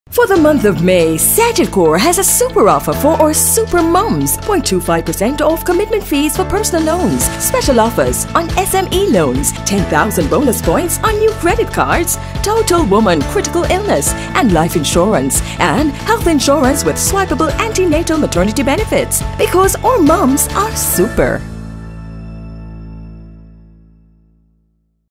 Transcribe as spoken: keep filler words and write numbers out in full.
For the month of May, Sagicor has a super offer for our super mums. zero point two five percent off commitment fees for personal loans, special offers on S M E loans, ten thousand bonus points on new credit cards, total woman critical illness and life insurance, and health insurance with swipeable antenatal maternity benefits. Because our mums are super.